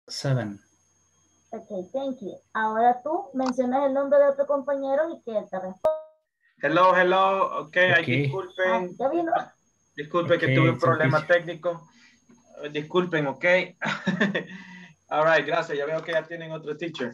Seven. Ok, thank you. Ahora tú mencionas el nombre de tu compañero y que él te responda. Hello, hello. Ok, ay, Okay. disculpen. Ya vino. Disculpen que tuve Okay, un it's a problema teacher. técnico. Disculpen, ok. All right, gracias. Ya veo que ya tienen otro teacher.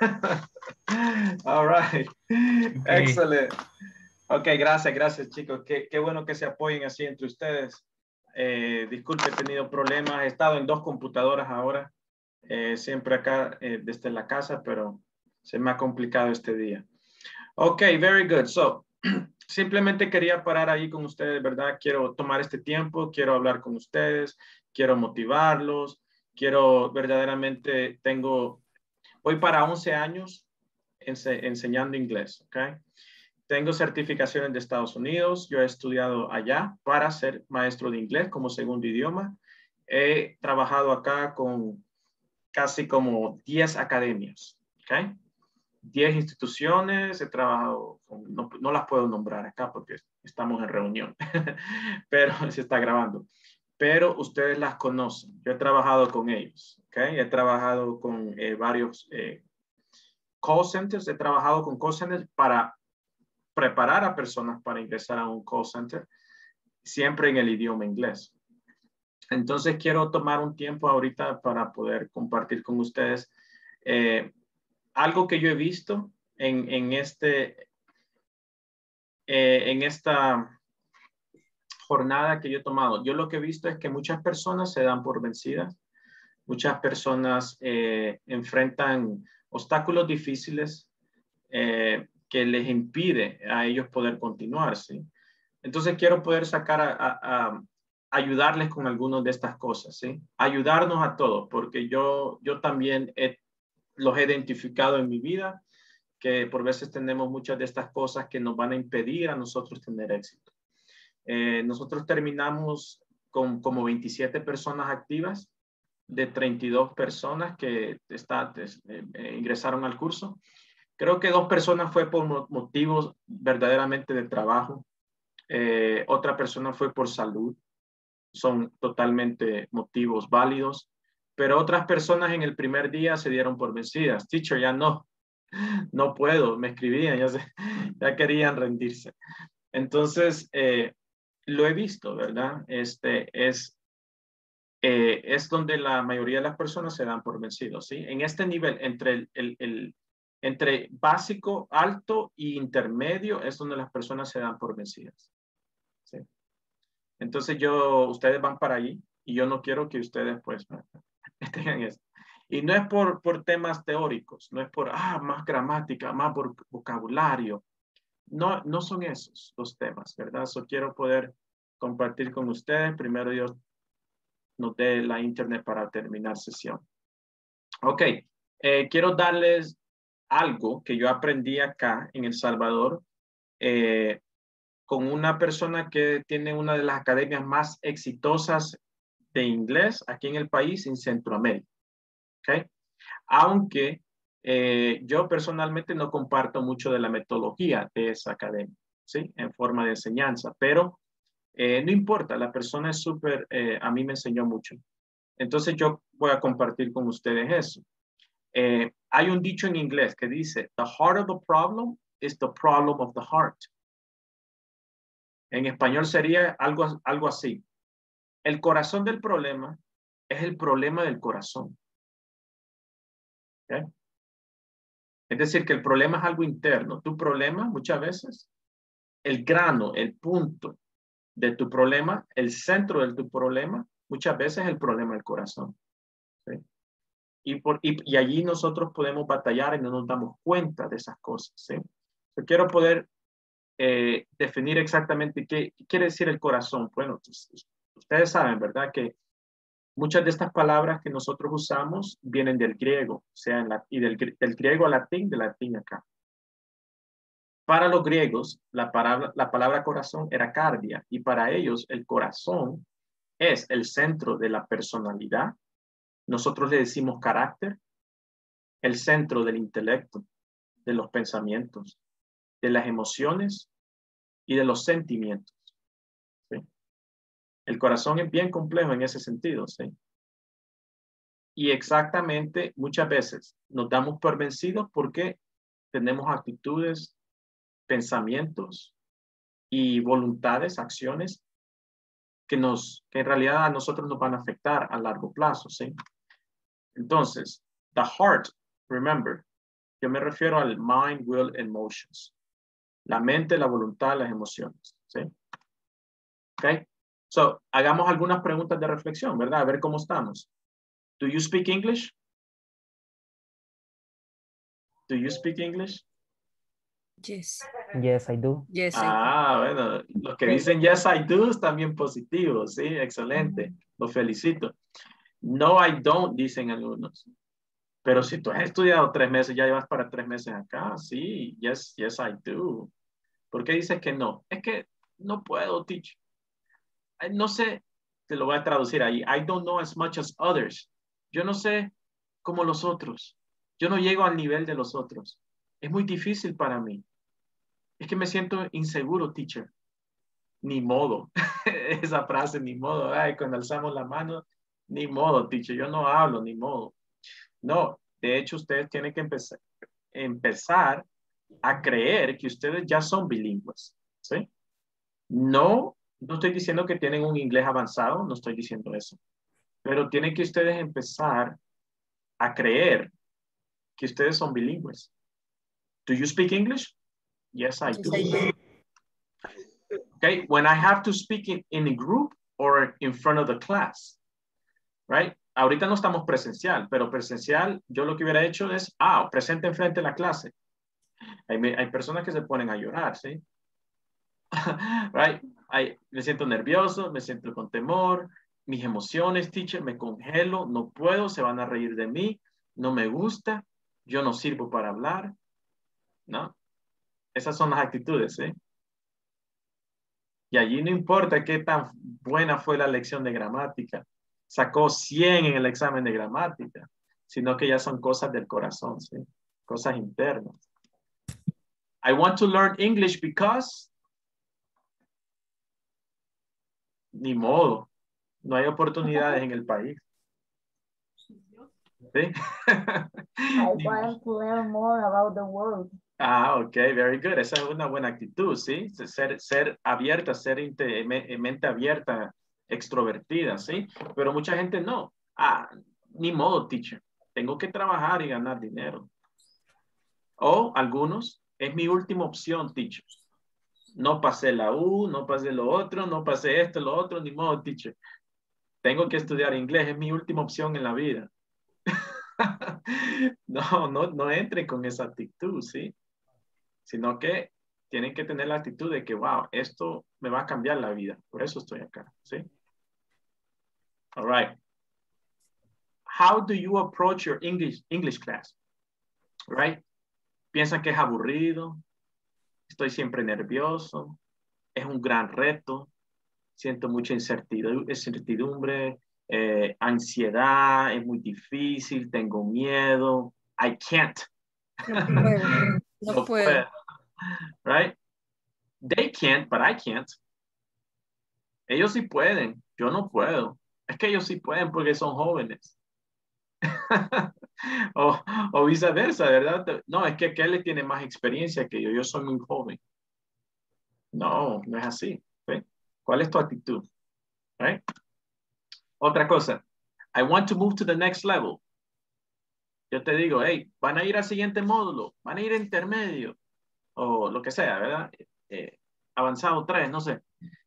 All right. Okay. Excellent. Ok, gracias, gracias, chicos. Qué bueno que se apoyen así entre ustedes. Disculpe, he tenido problemas. He estado en dos computadoras ahora. Siempre acá desde la casa, pero se me ha complicado este día. Ok, very good. So, simplemente quería parar ahí con ustedes, ¿verdad? Quiero tomar este tiempo, quiero hablar con ustedes, quiero motivarlos, quiero verdaderamente, voy para 11 años enseñando inglés, ¿ok? Tengo certificaciones de Estados Unidos, yo he estudiado allá para ser maestro de inglés como segundo idioma. He trabajado acá con casi como 10 academias, ¿ok? 10 instituciones, he trabajado, no las puedo nombrar acá porque estamos en reunión, pero se está grabando. Pero ustedes las conocen, yo he trabajado con ellos, ¿ok? He trabajado con varios call centers, he trabajado con call centers para preparar a personas para ingresar a un call center, siempre en el idioma inglés. Entonces quiero tomar un tiempo ahorita para poder compartir con ustedes algo que yo he visto en esta jornada que yo he tomado. Yo lo que he visto es que muchas personas se dan por vencidas, muchas personas enfrentan obstáculos difíciles que les impide a ellos poder continuar, ¿sí? Entonces quiero poder sacar ayudarles con algunas de estas cosas, ¿sí? Ayudarnos a todos, porque yo también los he identificado en mi vida, que por veces tenemos muchas de estas cosas que nos van a impedir a nosotros tener éxito. Nosotros terminamos con como 27 personas activas de 32 personas que ingresaron al curso. Creo que 2 personas fue por motivos verdaderamente de trabajo. Otra persona fue por salud. Son totalmente motivos válidos. Pero otras personas en el primer día se dieron por vencidas. Teacher, ya no puedo. Me escribían, ya querían rendirse. Entonces, lo he visto, ¿verdad? Es donde la mayoría de las personas se dan por vencidos, ¿sí? En este nivel, entre básico, alto e intermedio, es donde las personas se dan por vencidas, ¿sí? Entonces ustedes van para allí y yo no quiero que ustedes pues tengan esto. Y no es por temas teóricos, no es por, más gramática, más por vocabulario. No, no son esos los temas, ¿verdad? So quiero poder compartir con ustedes. Primero Dios nos dé la internet para terminar sesión. Ok, quiero darles algo que yo aprendí acá en El Salvador eh, con una persona que tiene una de las academias más exitosas de inglés aquí en el país, en Centroamérica. Ok, aunque yo personalmente no comparto mucho de la metodología de esa academia, ¿sí? En forma de enseñanza, pero no importa, la persona es súper, a mí me enseñó mucho. Entonces yo voy a compartir con ustedes eso. Hay un dicho en inglés que dice, the heart of the problem is the problem of the heart. En español sería algo así. El corazón del problema es el problema del corazón. ¿Okay? Es decir, que el problema es algo interno. Tu problema, muchas veces, el grano, el punto de tu problema, el centro de tu problema, muchas veces es el problema del corazón. ¿Sí? Y allí nosotros podemos batallar y no nos damos cuenta de esas cosas. ¿Sí? Yo quiero poder definir exactamente qué quiere decir el corazón. Bueno, ustedes saben, ¿verdad? Que muchas de estas palabras que nosotros usamos vienen del griego, o sea, y del griego al latín, del latín acá. Para los griegos, la palabra corazón era cardia, y para ellos el corazón es el centro de la personalidad. Nosotros le decimos carácter, el centro del intelecto, de los pensamientos, de las emociones y de los sentimientos. ¿Sí? El corazón es bien complejo en ese sentido, ¿sí? Y exactamente muchas veces nos damos por vencidos porque tenemos actitudes, pensamientos y voluntades, acciones que en realidad a nosotros nos van a afectar a largo plazo, ¿sí? Entonces, the heart, remember, yo me refiero al mind, will, and emotions. La mente, la voluntad, las emociones, ¿sí? Okay. So, hagamos algunas preguntas de reflexión, ¿verdad? A ver cómo estamos. Do you speak English? Do you speak English? Yes. Yes, I do. Yes, I do. Ah, bueno, los que dicen yes, I do están bien positivos, sí, excelente, los felicito. No, I don't, dicen algunos. Pero si tú has estudiado 3 meses, ya llevas para 3 meses acá, sí, yes, yes, I do. ¿Por qué dices que no? Es que no puedo, teach. No sé, te lo voy a traducir ahí. I don't know as much as others. Yo no sé como los otros. Yo no llego al nivel de los otros. Es muy difícil para mí. Es que me siento inseguro, teacher. Ni modo. Esa frase, ni modo. Ay, cuando alzamos la mano, ni modo, teacher. Yo no hablo, ni modo. No, de hecho, ustedes tienen que empezar a creer que ustedes ya son bilingües. ¿Sí? No, no estoy diciendo que tienen un inglés avanzado, no estoy diciendo eso. Pero tienen que ustedes empezar a creer que ustedes son bilingües. Do you speak English? Yes, I Yes, do. I do. Okay, when I have to speak in a group or in front of the class, right? Ahorita no estamos presencial, pero presencial, yo lo que hubiera hecho es, presente enfrente de la clase. Hay personas que se ponen a llorar, ¿sí? Right? Me siento nervioso, me siento con temor, mis emociones, teacher, me congelo, no puedo, se van a reír de mí, no me gusta, yo no sirvo para hablar, ¿no? Esas son las actitudes, ¿sí? Y allí no importa qué tan buena fue la lección de gramática, sacó 100 en el examen de gramática, sino que ya son cosas del corazón, ¿sí? Cosas internas. I want to learn English because ni modo, no hay oportunidades en el país. ¿Sí? I want to learn more about the world. Ok, very good. Esa es una buena actitud, ¿sí? Ser abierta, mente abierta, extrovertida, ¿sí? Pero mucha gente no. Ni modo, teacher. Tengo que trabajar y ganar dinero. O algunos, es mi última opción, teacher. No pasé la U, no pasé lo otro, no pasé esto, lo otro, ni modo, teacher. Tengo que estudiar inglés, es mi última opción en la vida. No entre con esa actitud, ¿sí? Sino que tienen que tener la actitud de que, wow, esto me va a cambiar la vida. Por eso estoy acá, ¿sí? All right. How do you approach your English class? Right? Piensan que es aburrido, estoy siempre nervioso, es un gran reto, siento mucha incertidumbre, ansiedad, es muy difícil, tengo miedo, I can't. No puedo. No No puedo. puedo. Right? They can't, but I can't. Ellos sí pueden, yo no puedo. Es que ellos sí pueden porque son jóvenes. o viceversa, ¿verdad? No, es que aquel tiene más experiencia que yo soy muy joven. No, no es así. ¿Sí? ¿Cuál es tu actitud? Right? Otra cosa, I want to move to the next level. Yo te digo, hey, van a ir al siguiente módulo, van a ir a intermedio, o lo que sea, ¿verdad? Avanzado 3, no sé.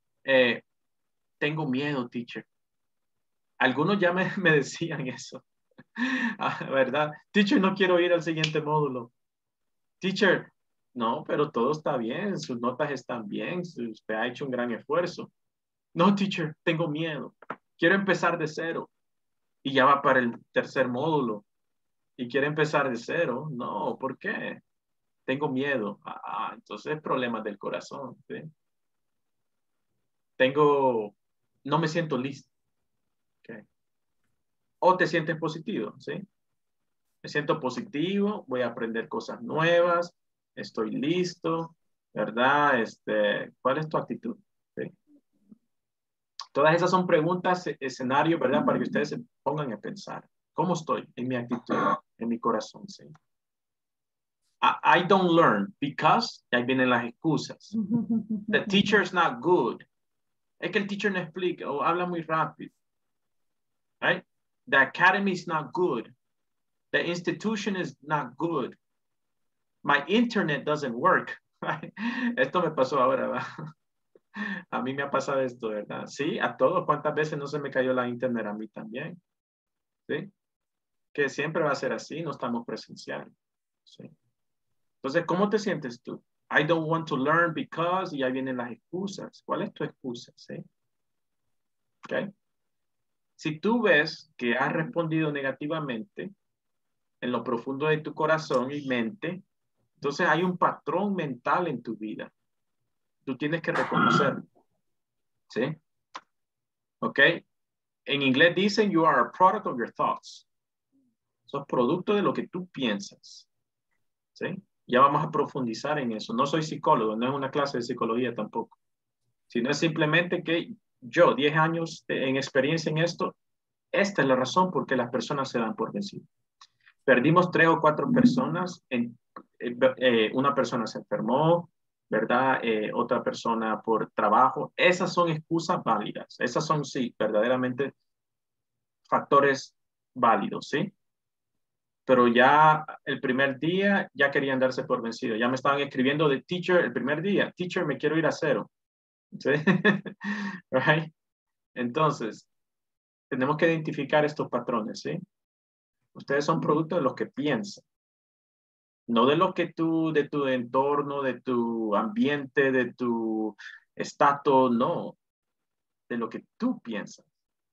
Tengo miedo, teacher. Algunos ya me decían eso. ¿Verdad? Teacher, no quiero ir al siguiente módulo. Teacher, no, pero todo está bien, sus notas están bien, usted ha hecho un gran esfuerzo. No, teacher, tengo miedo. Quiero empezar de cero. Y ya va para el tercer módulo. Y quiere empezar de cero. No, ¿por qué? Tengo miedo. Entonces problemas del corazón. ¿Sí? No me siento listo. ¿Okay? O te sientes positivo, ¿sí? Me siento positivo, voy a aprender cosas nuevas, estoy listo, ¿verdad? ¿Cuál es tu actitud? ¿Sí? Todas esas son preguntas, escenarios, ¿verdad? Para que ustedes se pongan a pensar. ¿Cómo estoy en mi actitud, en mi corazón? ¿Sí? I don't learn because, ahí vienen las excusas. The teacher is not good. Es que el teacher no explica o habla muy rápido. Right? The academy is not good. The institution is not good. My internet doesn't work. Right? Esto me pasó ahora, ¿verdad? A mí me ha pasado esto, ¿verdad? Sí, a todos. ¿Cuántas veces no se me cayó la internet? A mí también. ¿Sí? Que siempre va a ser así, no estamos presenciales. ¿Sí? Entonces, ¿cómo te sientes tú? I don't want to learn because, y ahí vienen las excusas. ¿Cuál es tu excusa? ¿Sí? ¿Okay? Si tú ves que has respondido negativamente en lo profundo de tu corazón y mente, entonces hay un patrón mental en tu vida. Tú tienes que reconocerlo. ¿Sí? ¿Ok? En inglés dicen, you are a product of your thoughts. Sos producto de lo que tú piensas. ¿Sí? Ya vamos a profundizar en eso. No soy psicólogo, no es una clase de psicología tampoco. Sino es simplemente que yo, 10 años en experiencia en esto, esta es la razón por qué las personas se dan por vencidas. Perdimos 3 o 4 personas. Una persona se enfermó, ¿verdad? Otra persona por trabajo. Esas son excusas válidas. Esas son, sí, verdaderamente factores válidos, ¿sí? Pero ya el primer día ya querían darse por vencido. Ya me estaban escribiendo de teacher el primer día. Teacher, me quiero ir a 0. ¿Sí? Right? Entonces, tenemos que identificar estos patrones, ¿sí? Ustedes son producto de lo que piensan. No de lo que tú, de tu entorno, de tu ambiente, de tu estatus, no. De lo que tú piensas.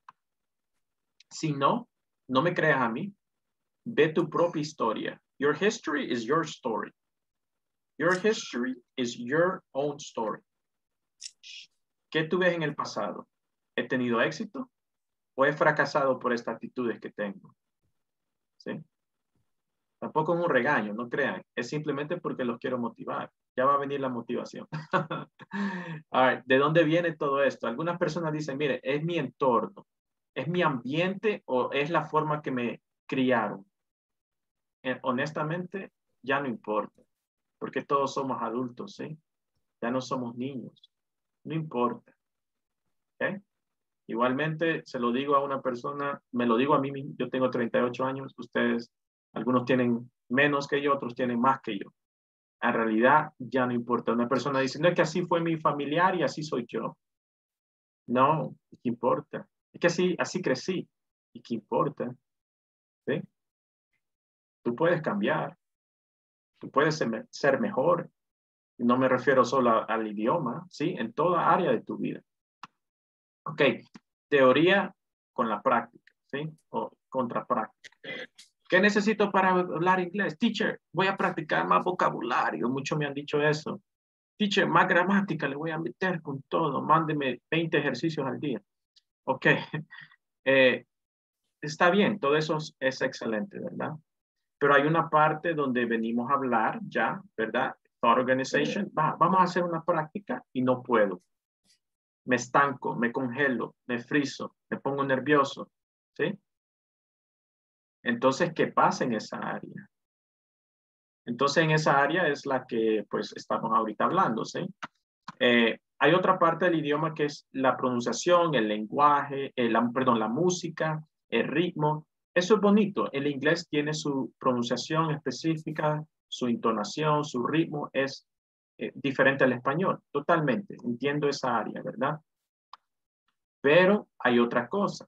Si no, no me creas a mí. Ve tu propia historia. Your history is your story. Your history is your own story. ¿Qué tú ves en el pasado? ¿He tenido éxito o he fracasado por estas actitudes que tengo? ¿Sí? Tampoco es un regaño, no crean. Es simplemente porque los quiero motivar. Ya va a venir la motivación. All right. ¿De dónde viene todo esto? Algunas personas dicen, mire, es mi entorno, es mi ambiente o es la forma que me criaron. Honestamente, ya no importa, porque todos somos adultos, ¿sí? Ya no somos niños. No importa. ¿Okay? Igualmente, se lo digo a una persona, me lo digo a mí mismo, yo tengo 38 años, ustedes, algunos tienen menos que yo, otros tienen más que yo. En realidad, ya no importa. Una persona dice, no, es que así fue mi familiar y así soy yo. No, ¿qué importa? Es que así crecí. ¿Y qué importa? ¿Sí? Tú puedes cambiar. Tú puedes ser mejor. No me refiero solo al idioma, ¿sí? En toda área de tu vida. Ok, teoría con la práctica, ¿sí? O contrapráctica. ¿Qué necesito para hablar inglés? Teacher, voy a practicar más vocabulario. Muchos me han dicho eso. Teacher, más gramática le voy a meter con todo. Mándeme 20 ejercicios al día. Ok. Está bien, todo eso es excelente, ¿verdad? Pero hay una parte donde venimos a hablar ya, ¿verdad? Thought organization. Vamos a hacer una práctica y no puedo. Me estanco, me congelo, me friso, me pongo nervioso, ¿sí? Entonces, ¿qué pasa en esa área? Entonces, en esa área es la que, pues, estamos ahorita hablando, ¿sí? Hay otra parte del idioma que es la pronunciación, el lenguaje, la música, el ritmo. Eso es bonito. El inglés tiene su pronunciación específica, su entonación, su ritmo es diferente al español. Totalmente. Entiendo esa área, ¿verdad? Pero hay otra cosa.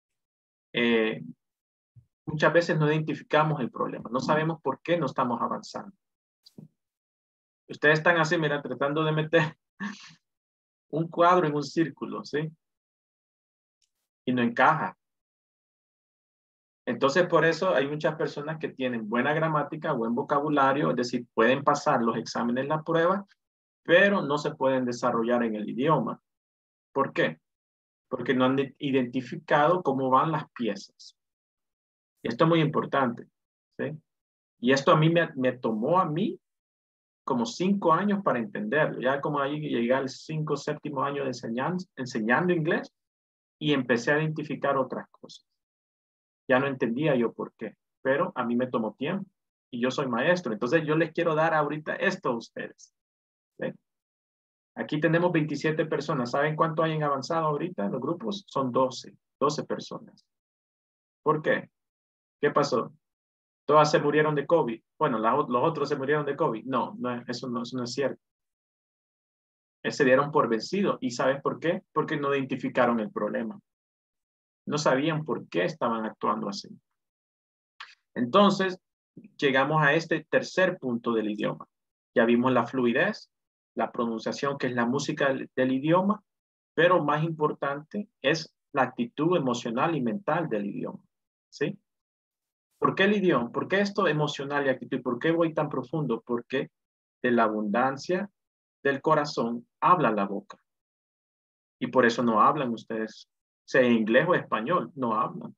Muchas veces no identificamos el problema. No sabemos por qué no estamos avanzando. Ustedes están así, mira, tratando de meter un cuadro en un círculo, ¿sí? Y no encaja. Entonces, por eso hay muchas personas que tienen buena gramática, buen vocabulario, es decir, pueden pasar los exámenes, la prueba, pero no se pueden desarrollar en el idioma. ¿Por qué? Porque no han identificado cómo van las piezas. Y esto es muy importante, ¿sí? Y esto a mí me tomó a mí como 5 años para entenderlo. Ya como ahí llegué al 5, 7º año de enseñando inglés y empecé a identificar otras cosas. Ya no entendía yo por qué, pero a mí me tomó tiempo y yo soy maestro. Entonces yo les quiero dar ahorita esto a ustedes. ¿Sí? Aquí tenemos 27 personas. ¿Saben cuánto hay en avanzado ahorita en los grupos? Son 12 personas. ¿Por qué? ¿Qué pasó? Todas se murieron de COVID. Bueno, los otros se murieron de COVID. No, eso no es cierto. Se dieron por vencidos. ¿Y sabes por qué? Porque no identificaron el problema. No sabían por qué estaban actuando así. Entonces, llegamos a este tercer punto del idioma. Ya vimos la fluidez, la pronunciación, que es la música del idioma, pero más importante es la actitud emocional y mental del idioma. ¿Sí? ¿Por qué el idioma? ¿Por qué esto emocional y actitud? ¿Por qué voy tan profundo? Porque de la abundancia del corazón habla la boca. Y por eso no hablan ustedes, sea en inglés o español, no hablan.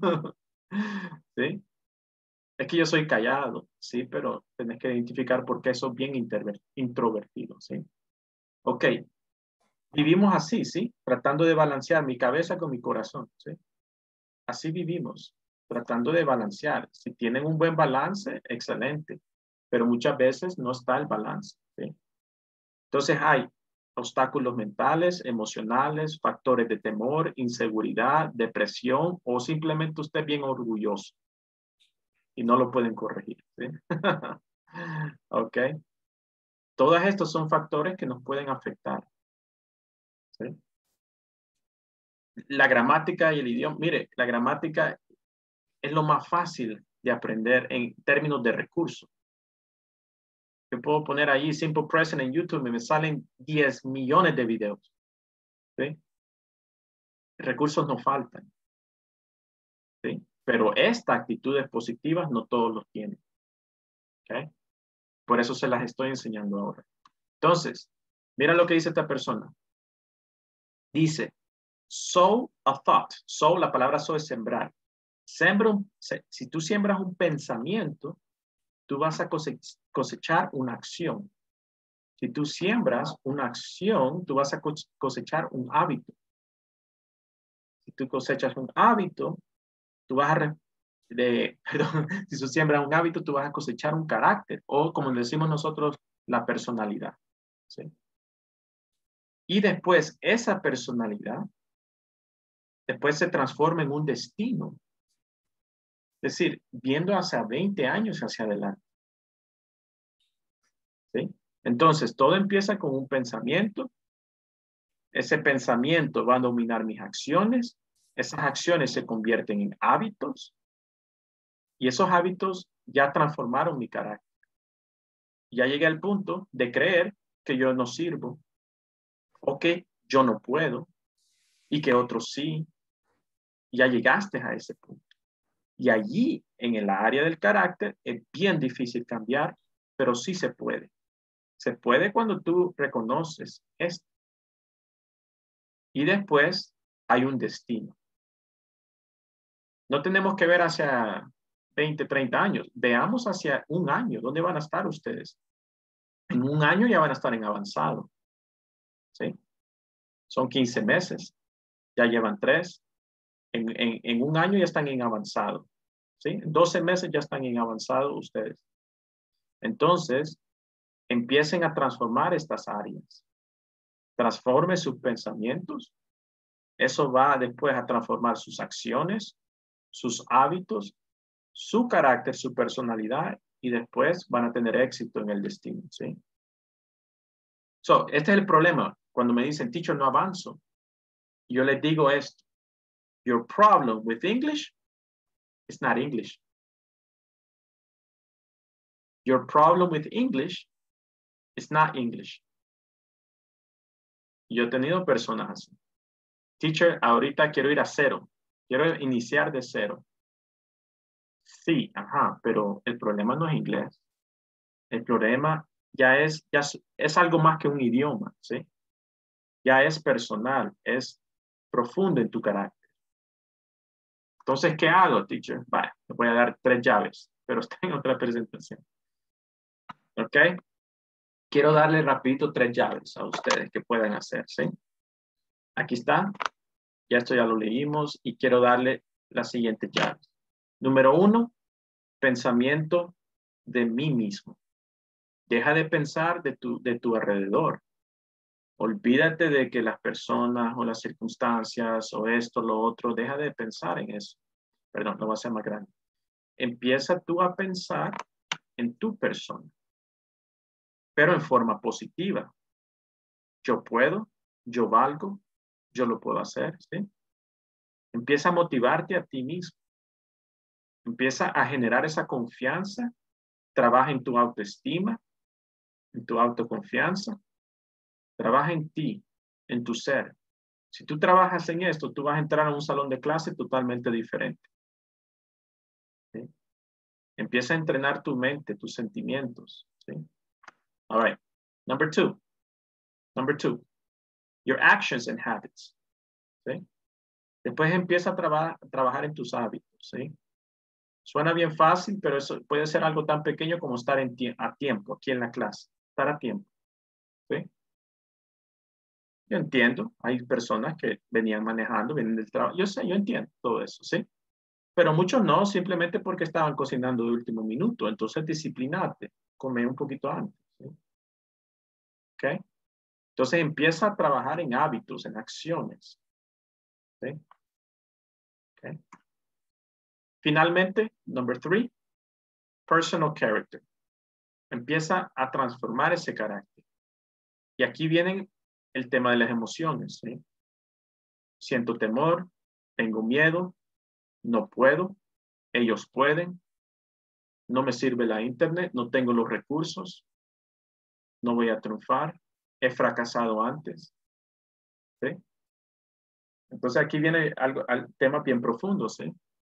¿Sí? Es que yo soy callado, sí, pero tenés que identificar por qué sos bien introvertido, ¿sí? Ok, vivimos así, ¿sí? Tratando de balancear mi cabeza con mi corazón, ¿sí? Así vivimos, tratando de balancear. Si tienen un buen balance, excelente, pero muchas veces no está el balance, ¿sí? Entonces hay obstáculos mentales, emocionales, factores de temor, inseguridad, depresión o simplemente usted bien orgulloso y no lo pueden corregir, ¿sí? Ok. Todos estos son factores que nos pueden afectar, ¿sí? La gramática y el idioma, mire, la gramática es lo más fácil de aprender en términos de recursos. Yo puedo poner ahí Simple Present en YouTube y me salen 10 millones de videos, ¿sí? Recursos no faltan, ¿sí? Pero estas actitudes positivas no todos los tienen, ¿ok? Por eso se las estoy enseñando ahora. Entonces, mira lo que dice esta persona. Dice, sow a thought. Sow, la palabra sow es sembrar. Si tú siembras un pensamiento, tú vas a cosechar una acción. Si tú siembras una acción, tú vas a cosechar un hábito. Si tú cosechas un hábito, tú vas a perdón, si tú siembras un hábito, tú vas a cosechar un carácter o, como decimos nosotros, la personalidad, ¿sí? Y después esa personalidad después se transforma en un destino. Es decir, viendo hacia 20 años hacia adelante, ¿sí? Entonces, todo empieza con un pensamiento. Ese pensamiento va a dominar mis acciones. Esas acciones se convierten en hábitos. Y esos hábitos ya transformaron mi carácter. Ya llegué al punto de creer que yo no sirvo o que yo no puedo y que otros sí. Ya llegaste a ese punto. Y allí, en el área del carácter, es bien difícil cambiar, pero sí se puede. Se puede cuando tú reconoces esto. Y después hay un destino. No tenemos que ver hacia 20, 30 años. Veamos hacia un año. ¿Dónde van a estar ustedes? En un año ya van a estar en avanzado. ¿Sí? Son 15 meses. Ya llevan 3. En un año ya están en avanzado. ¿Sí? En 12 meses ya están en avanzado ustedes. Entonces, empiecen a transformar estas áreas. Transforme sus pensamientos. Eso va después a transformar sus acciones, sus hábitos, su carácter, su personalidad, y después van a tener éxito en el destino, ¿sí? Este es el problema. Cuando me dicen, teacher, no avanzo, yo les digo esto. Your problem with English is not English. Your problem with English is not English. Yo he tenido personas así. Teacher, ahorita quiero ir a 0. Quiero iniciar de 0. Sí, ajá, pero el problema no es inglés. El problema ya es algo más que un idioma, ¿sí? Ya es personal, es profundo en tu carácter. Entonces, ¿qué hago, teacher? Vale, te voy a dar 3 llaves, pero está en otra presentación. ¿Ok? Quiero darle rapidito 3 llaves a ustedes que puedan hacer, ¿sí? Aquí está. Ya esto ya lo leímos y quiero darle las siguientes llaves. Número 1, pensamiento de mí mismo. Deja de pensar de tu alrededor. Olvídate de que las personas o las circunstancias o esto, lo otro, deja de pensar en eso. Perdón, lo voy a hacer más grande. Empieza tú a pensar en tu persona, pero en forma positiva. Yo puedo, yo valgo, yo lo puedo hacer, ¿sí? Empieza a motivarte a ti mismo. Empieza a generar esa confianza. Trabaja en tu autoestima, en tu autoconfianza. Trabaja en ti, en tu ser. Si tú trabajas en esto, tú vas a entrar a un salón de clase totalmente diferente. ¿Sí? Empieza a entrenar tu mente, tus sentimientos. ¿Sí? All right. Number 2. Number 2. Your actions and habits. ¿Sí? Después empieza a trabajar en tus hábitos. ¿Sí? Suena bien fácil, pero eso puede ser algo tan pequeño como estar a tiempo aquí en la clase. Estar a tiempo. ¿Sí? Yo entiendo, hay personas que venían manejando, vienen del trabajo. Yo sé, yo entiendo todo eso, ¿sí? Pero muchos no, simplemente porque estaban cocinando de último minuto. Entonces, disciplinate, come un poquito antes, ¿sí? ¿Ok? Entonces, empieza a trabajar en hábitos, en acciones, ¿sí? ¿Ok? Finalmente, number 3, personal character. Empieza a transformar ese carácter. Y aquí viene el tema de las emociones, ¿sí? Siento temor, tengo miedo, no puedo, ellos pueden, no me sirve la internet, no tengo los recursos, no voy a triunfar, he fracasado antes, ¿sí? Entonces aquí viene algo, al tema bien profundo, ¿sí?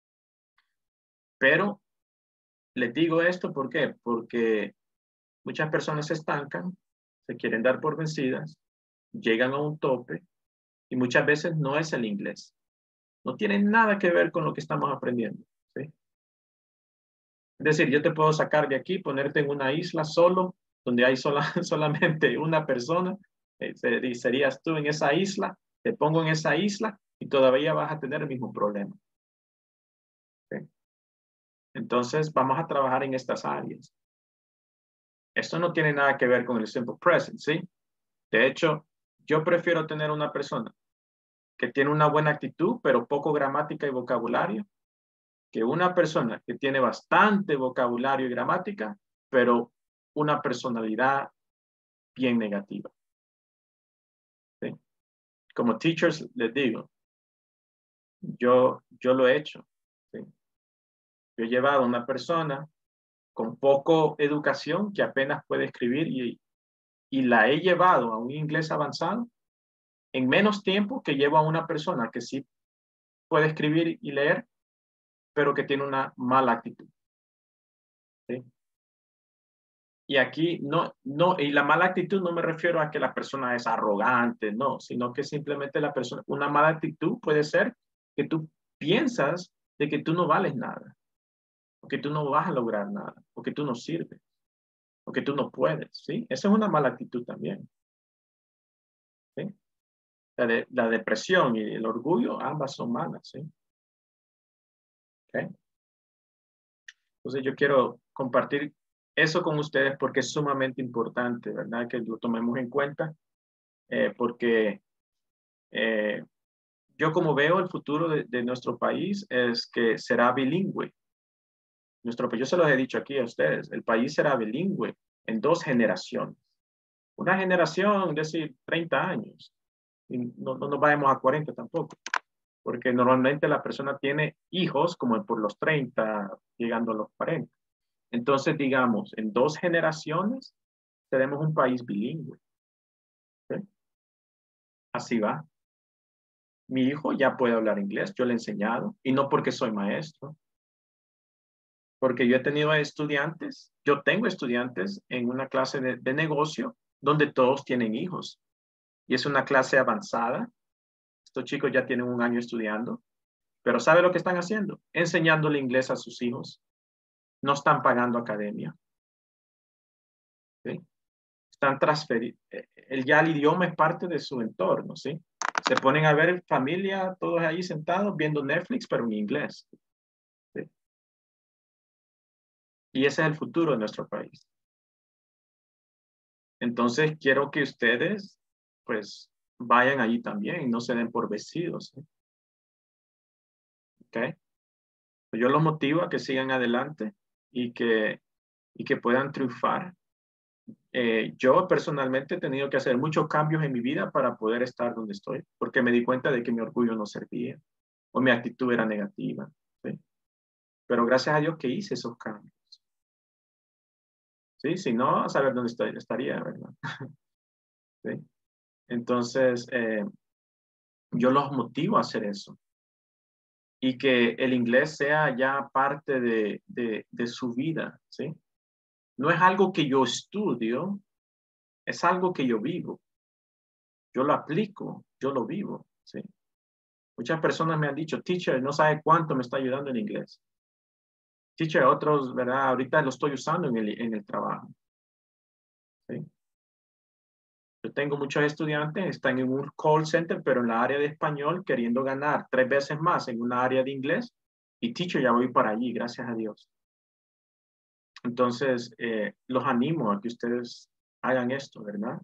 Pero les digo esto, ¿por qué? Porque muchas personas se estancan, se quieren dar por vencidas, llegan a un tope y muchas veces no es el inglés. No tiene nada que ver con lo que estamos aprendiendo, ¿sí? Es decir, yo te puedo sacar de aquí, ponerte en una isla solo, donde hay solamente una persona, serías tú en esa isla, te pongo en esa isla y todavía vas a tener el mismo problema. ¿Sí? Entonces, vamos a trabajar en estas áreas. Esto no tiene nada que ver con el simple present, ¿sí? De hecho, yo prefiero tener una persona que tiene una buena actitud, pero poco gramática y vocabulario, que una persona que tiene bastante vocabulario y gramática, pero una personalidad bien negativa. ¿Sí? Como teachers les digo, yo lo he hecho. ¿Sí? Yo he llevado a una persona con poco educación que apenas puede escribir y la he llevado a un inglés avanzado en menos tiempo que llevo a una persona que sí puede escribir y leer, pero que tiene una mala actitud. ¿Sí? Y aquí y la mala actitud no me refiero a que la persona es arrogante, no, sino que simplemente una mala actitud puede ser que tú piensas de que tú no vales nada, o que tú no vas a lograr nada, o que tú no sirves, o que tú no puedes, ¿sí? Esa es una mala actitud también, ¿sí? La depresión y el orgullo, ambas son malas, ¿sí? ¿Okay? Entonces yo quiero compartir eso con ustedes porque es sumamente importante, ¿verdad? Que lo tomemos en cuenta, porque yo como veo el futuro de nuestro país es que será bilingüe. Yo se los he dicho aquí a ustedes, el país será bilingüe en 2 generaciones. Una generación, es decir, 30 años. Y no nos vayamos a 40 tampoco, porque normalmente la persona tiene hijos como por los 30, llegando a los 40. Entonces, digamos, en 2 generaciones tenemos un país bilingüe. ¿Sí? Así va. Mi hijo ya puede hablar inglés, yo le he enseñado, y no porque soy maestro, porque yo he tenido estudiantes, yo tengo estudiantes en una clase de negocio donde todos tienen hijos, y es una clase avanzada. Estos chicos ya tienen 1 año estudiando, pero ¿sabe lo que están haciendo? Enseñándole inglés a sus hijos. No están pagando academia. ¿Sí? Están transferiendo. Ya el idioma es parte de su entorno, ¿sí? Se ponen a ver familia, todos ahí sentados viendo Netflix, pero en inglés. ¿Sí? Y ese es el futuro de nuestro país. Entonces, quiero que ustedes, pues, vayan allí también y no se den por vencidos. ¿Ok? Yo los motivo a que sigan adelante y que puedan triunfar. Yo personalmente he tenido que hacer muchos cambios en mi vida para poder estar donde estoy, porque me di cuenta de que mi orgullo no servía o mi actitud era negativa. ¿Sí? Pero gracias a Dios que hice esos cambios. ¿Sí? Si no, a saber dónde estaría, ¿verdad? ¿Sí? Entonces, yo los motivo a hacer eso. Y que el inglés sea ya parte de su vida, ¿sí? No es algo que yo estudio, es algo que yo vivo. Yo lo aplico, yo lo vivo, ¿sí? Muchas personas me han dicho, teacher, no sabe cuánto me está ayudando en inglés. Teacher, otros, ¿verdad? Ahorita lo estoy usando en el trabajo. ¿Sí? Yo tengo muchos estudiantes, están en un call center, pero en la área de español, queriendo ganar 3 veces más en una área de inglés. Y teacher, ya voy para allí, gracias a Dios. Entonces, los animo a que ustedes hagan esto, ¿verdad?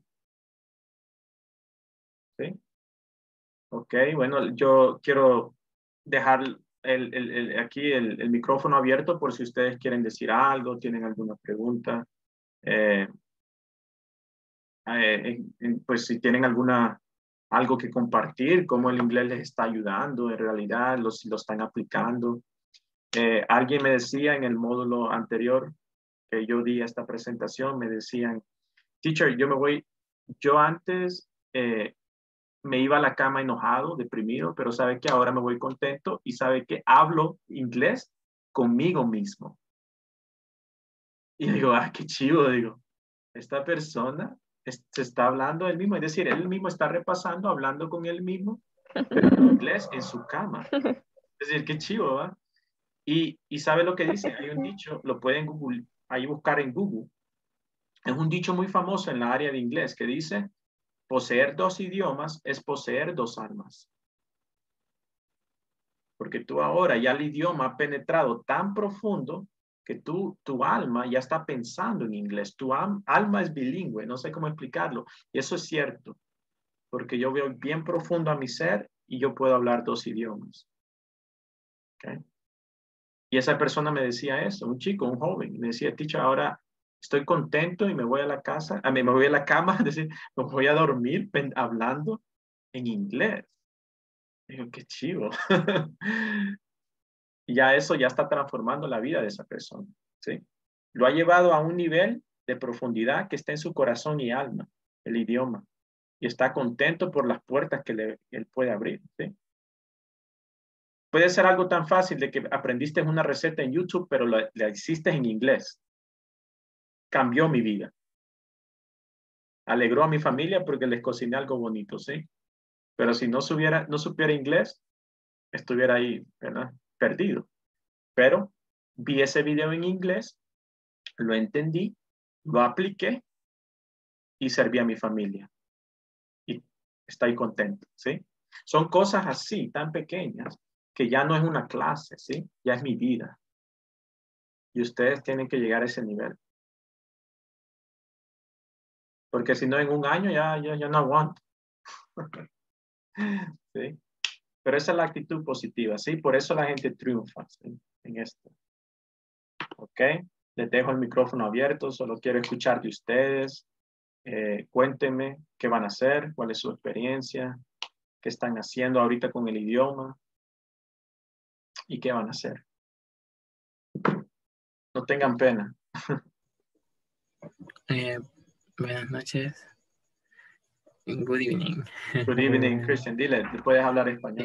¿Sí? Ok, bueno, yo quiero dejar aquí el micrófono abierto por si ustedes quieren decir algo, tienen alguna pregunta. Pues si tienen algo que compartir, cómo el inglés les está ayudando en realidad, si lo están aplicando. Alguien me decía en el módulo anterior que yo di esta presentación, me decían, teacher, yo antes me iba a la cama enojado, deprimido, pero sabe que ahora me voy contento y sabe que hablo inglés conmigo mismo. Y digo, qué chivo, digo, esta persona se está hablando él mismo, es decir, él mismo está repasando, hablando con él mismo, pero en inglés en su cama. Es decir, qué chivo, ¿va? Y sabe lo que dice, hay un dicho, lo pueden Google, ahí buscar en Google. Es un dicho muy famoso en la área de inglés que dice, poseer 2 idiomas es poseer 2 almas. Porque tú ahora ya el idioma ha penetrado tan profundo que tu alma ya está pensando en inglés. Tu alma es bilingüe, no sé cómo explicarlo. Y eso es cierto, porque yo veo bien profundo a mi ser y yo puedo hablar 2 idiomas. ¿Okay? Y esa persona me decía eso, un chico, un joven, me decía, teacher, ahora estoy contento y me voy a la casa, me voy a la cama, es decir, me voy a dormir hablando en inglés. Digo, qué chivo. Y ya eso ya está transformando la vida de esa persona, ¿sí? Lo ha llevado a un nivel de profundidad que está en su corazón y alma, el idioma, y está contento por las puertas que él puede abrir, ¿sí? Puede ser algo tan fácil de que aprendiste una receta en YouTube, pero la hiciste en inglés. Cambió mi vida. Alegró a mi familia porque les cociné algo bonito, ¿sí? Pero si no supiera inglés, estuviera ahí, ¿verdad? Perdido. Pero vi ese video en inglés, lo entendí, lo apliqué y serví a mi familia. Y estoy contento, ¿sí? Son cosas así, tan pequeñas, que ya no es una clase, ¿sí? Ya es mi vida. Y ustedes tienen que llegar a ese nivel. Porque si no, en un año ya no aguanto. ¿Sí? Pero esa es la actitud positiva, ¿sí? Por eso la gente triunfa, ¿sí? En esto. ¿Ok? Les dejo el micrófono abierto, solo quiero escuchar de ustedes. Cuéntenme qué van a hacer, cuál es su experiencia, qué están haciendo ahorita con el idioma y qué van a hacer. No tengan pena. Buenas noches. Good evening. Good evening, Christian. Dile, puedes hablar español.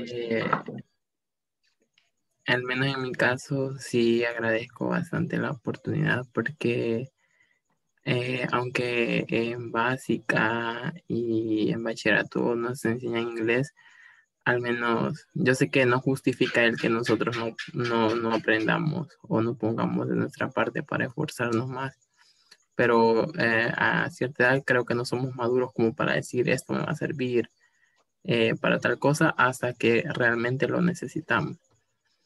Al menos en mi caso, sí agradezco bastante la oportunidad porque aunque en básica y en bachillerato nos enseñan inglés, al menos yo sé que no justifica el que nosotros no aprendamos o no pongamos de nuestra parte para esforzarnos más. Pero a cierta edad creo que no somos maduros como para decir esto me va a servir para tal cosa hasta que realmente lo necesitamos.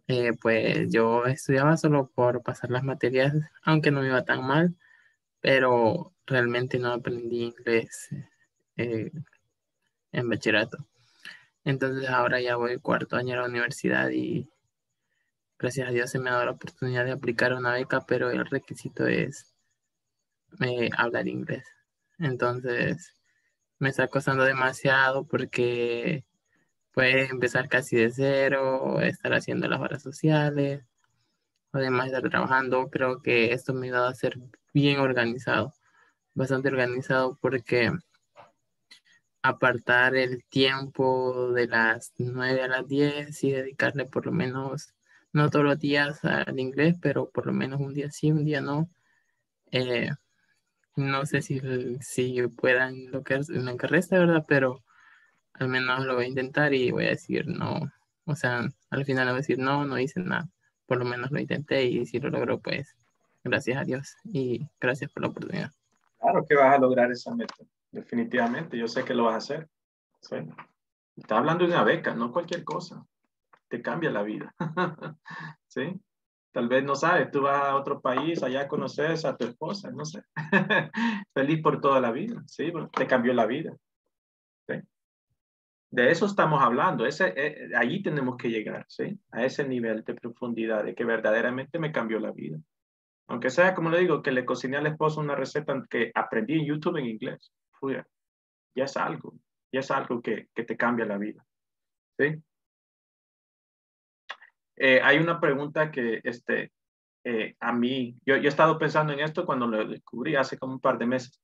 Pues yo estudiaba solo por pasar las materias, aunque no me iba tan mal, pero realmente no aprendí inglés eh, en bachillerato. Entonces ahora ya voy cuarto año a la universidad y gracias a Dios se me ha dado la oportunidad de aplicar una beca, pero el requisito es hablar inglés. Entonces me está costando demasiado porque puedes empezar casi de cero, estar haciendo las horas sociales, además de estar trabajando. Creo que esto me ha ayudado a ser bien organizado, bastante organizado porque apartar el tiempo de las 9 a las 10 y dedicarle por lo menos, no todos los días al inglés, pero por lo menos un día sí, un día no. Eh, no sé si puedan en lo que resta, ¿verdad? Pero al menos lo voy a intentar y voy a decir no. O sea, al final voy a decir no, no hice nada. Por lo menos lo intenté y si lo logro, pues gracias a Dios y gracias por la oportunidad. Claro que vas a lograr esa meta, definitivamente. Yo sé que lo vas a hacer. ¿Sí? Estás hablando de una beca, no cualquier cosa. Te cambia la vida. ¿Sí? Tal vez no sabes, tú vas a otro país, allá conoces a tu esposa, no sé. Feliz por toda la vida, ¿sí? Te cambió la vida. ¿Sí? De eso estamos hablando. Allí tenemos que llegar, ¿sí? A ese nivel de profundidad, de que verdaderamente me cambió la vida. Aunque sea, como le digo, que le cociné al esposo una receta que aprendí en YouTube en inglés. Fui, ya es algo que te cambia la vida, ¿sí? Hay una pregunta que a mí, yo he estado pensando en esto cuando lo descubrí hace como un par de meses.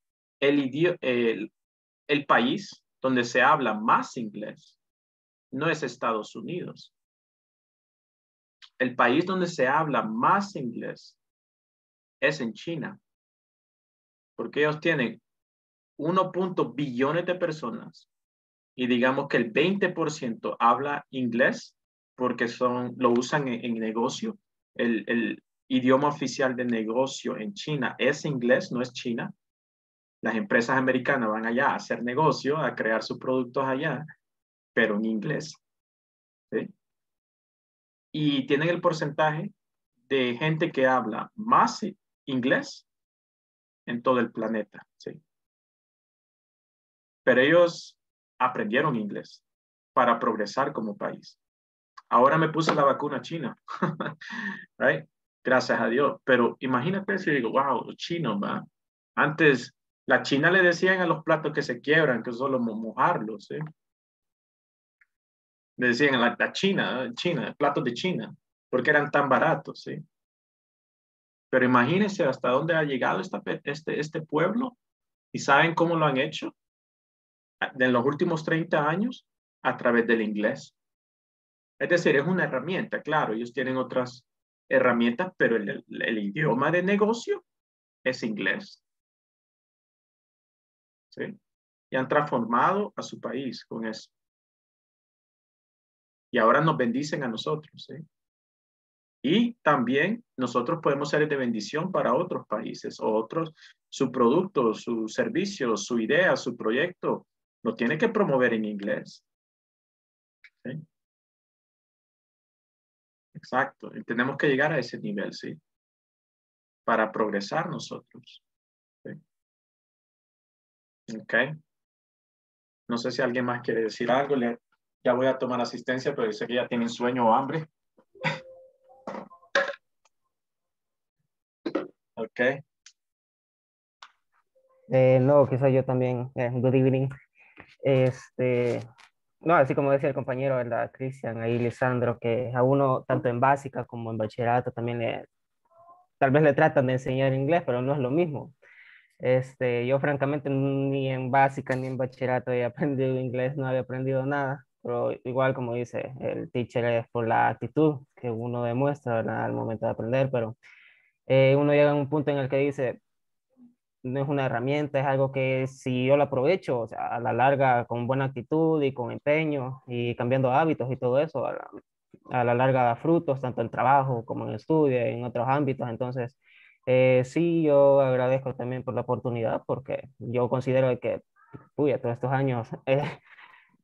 El país donde se habla más inglés no es Estados Unidos. El país donde se habla más inglés es en China, porque ellos tienen 1 billones de personas y digamos que el 20% habla inglés porque lo usan en negocio. El idioma oficial de negocio en China es inglés, no es China. Las empresas americanas van allá a hacer negocio, a crear sus productos allá, pero en inglés. ¿Sí? Y tienen el porcentaje de gente que habla más inglés en todo el planeta. ¿Sí? Pero ellos aprendieron inglés para progresar como país. Ahora me puse la vacuna china, right? Gracias a Dios. Pero imagínate si digo, wow, los chinos, ¿va? Antes, la china le decían a los platos que se quiebran, que solo mojarlos, ¿sí? Le decían la China, China, platos de China, porque eran tan baratos, ¿sí? Pero imagínense hasta dónde ha llegado este pueblo y saben cómo lo han hecho en los últimos 30 años a través del inglés. Es decir, es una herramienta, claro, ellos tienen otras herramientas, pero el idioma de negocio es inglés, ¿sí? Y han transformado a su país con eso. Y ahora nos bendicen a nosotros, ¿sí? Y también nosotros podemos ser de bendición para otros países, o otros, su producto, su servicio, su idea, su proyecto, lo tiene que promover en inglés, ¿sí? Exacto, y tenemos que llegar a ese nivel, ¿sí? Para progresar nosotros, ¿sí? Ok. No sé si alguien más quiere decir algo. Ya voy a tomar asistencia, pero dice que ya tienen sueño o hambre. Ok. No, quizá yo también. Good evening. Este, no, así como decía el compañero, ¿verdad? Cristian, ahí Lisandro, que a uno, tanto en básica como en bachillerato, también tal vez le tratan de enseñar inglés, pero no es lo mismo. Yo francamente ni en básica ni en bachillerato he aprendido inglés, no había aprendido nada, pero igual como dice, el teacher es por la actitud que uno demuestra, ¿verdad? Al momento de aprender, pero uno llega a un punto en el que dice, no es una herramienta, es algo que si yo lo aprovecho, o sea, a la larga con buena actitud y con empeño y cambiando hábitos y todo eso, a la larga da frutos, tanto en trabajo como en estudio y en otros ámbitos. Entonces, sí, yo agradezco también por la oportunidad porque yo considero que, uy, todos estos años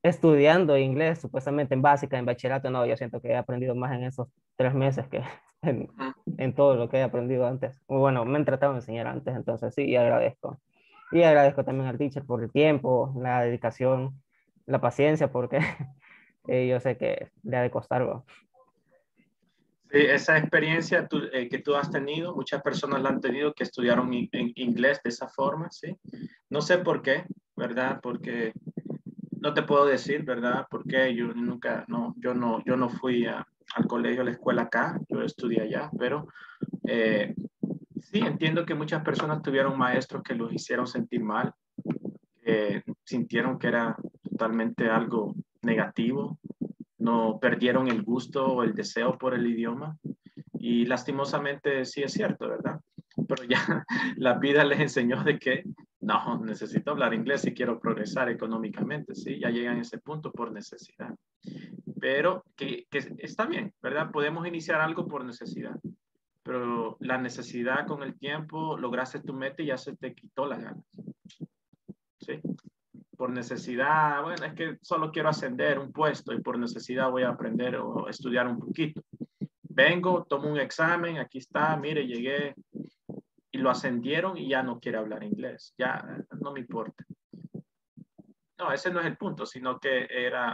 estudiando inglés, supuestamente en básica, en bachillerato, no, yo siento que he aprendido más en esos 3 meses que en todo lo que he aprendido antes. Bueno, me han tratado de enseñar antes, entonces sí, y agradezco. Y agradezco también al teacher por el tiempo, la dedicación, la paciencia, porque yo sé que le ha de costar algo. Sí, esa experiencia que tú has tenido, muchas personas la han tenido que estudiaron en inglés de esa forma, ¿sí? No sé por qué, ¿verdad? Porque no te puedo decir, ¿verdad? Porque yo nunca, no, yo no fui al colegio, a la escuela acá, yo estudié allá, pero sí, entiendo que muchas personas tuvieron maestros que los hicieron sentir mal, que sintieron que era totalmente algo negativo, no perdieron el gusto o el deseo por el idioma. Y lastimosamente sí es cierto, ¿verdad? Pero ya la vida les enseñó de que no, necesito hablar inglés si quiero progresar económicamente, ¿sí? Ya llegan a ese punto por necesidad. Pero que está bien, ¿verdad? Podemos iniciar algo por necesidad, pero la necesidad con el tiempo, lograste tu meta y ya se te quitó las ganas, ¿sí? Por necesidad, bueno, es que solo quiero ascender un puesto y por necesidad voy a aprender o estudiar un poquito. Vengo, tomo un examen, aquí está, mire, llegué y lo ascendieron y ya no quiere hablar inglés. Ya no me importa. No, ese no es el punto, sino que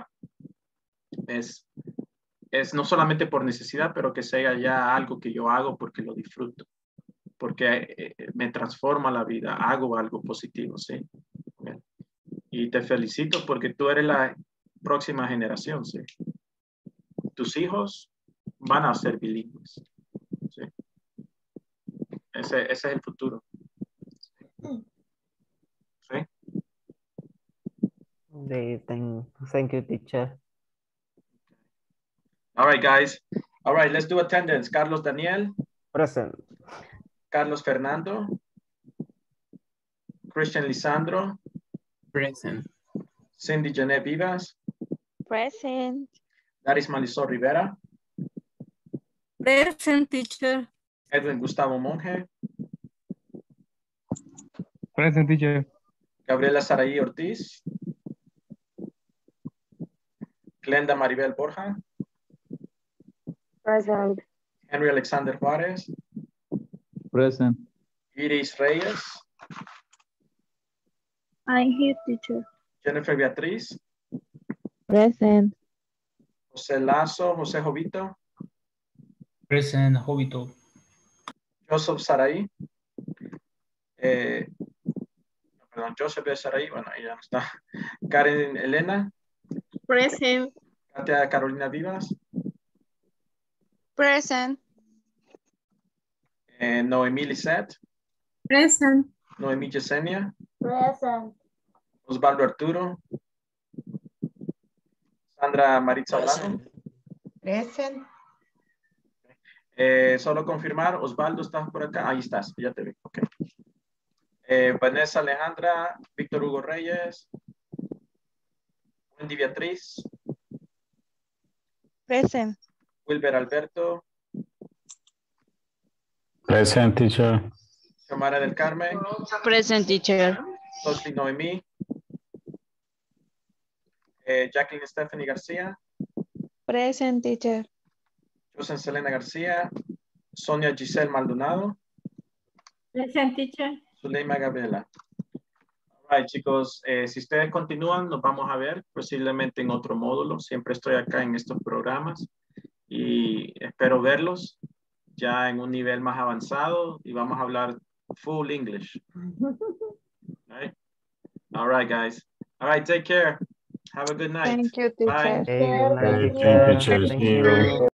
es no solamente por necesidad, pero que sea ya algo que yo hago porque lo disfruto, porque me transforma la vida, hago algo positivo, ¿sí? Y te felicito porque tú eres la próxima generación, ¿sí? Tus hijos van a ser bilingües, ¿sí? Ese es el futuro. ¿Sí? Thank you, teacher. All right, guys. All right, let's do attendance. Carlos Daniel. Present. Carlos Fernando. Christian Lisandro. Present. Cindy Janet Vivas. Present. Daris Marisol Rivera. Present, teacher. Edwin Gustavo Monge. Present, teacher. Gabriela Saraí Ortiz. Glenda Maribel Borja. Present. Henry Alexander Juárez. Present. Iris Reyes. I'm here, teacher. Jennifer Beatriz. Present. José Lazo. José Jovito. Present, Jovito. Joseph Saraí. Perdón, Joseph de Saraí. Bueno, ahí ya no está. Karen Elena. Present. Katia Carolina Vivas. Present. Noemí Lisette. Present. Noemí Yesenia. Present. Osvaldo Arturo. Sandra Maritza Olano. Present. Solo confirmar, Osvaldo, ¿estás por acá? Ahí estás, ya te vi. Ok. Vanessa Alejandra, Víctor Hugo Reyes, Wendy Beatriz, Present. Wilber Alberto, Present, teacher. Xiomara del Carmen, Present, teacher. Tosli Noemí, Jacqueline Stephanie García, Present, teacher. José Selena García, Sonia Giselle Maldonado, Present, teacher. Zuleima Gabriela. All right, chicos, si ustedes continúan, nos vamos a ver posiblemente en otro módulo. Siempre estoy acá en estos programas y espero verlos ya en un nivel más avanzado y vamos a hablar full English. All right, guys. All right, take care. Have a good night. Thank you, teacher. Bye. Hey, good night, Thank you. teacher. Teacher, Thank see you. you.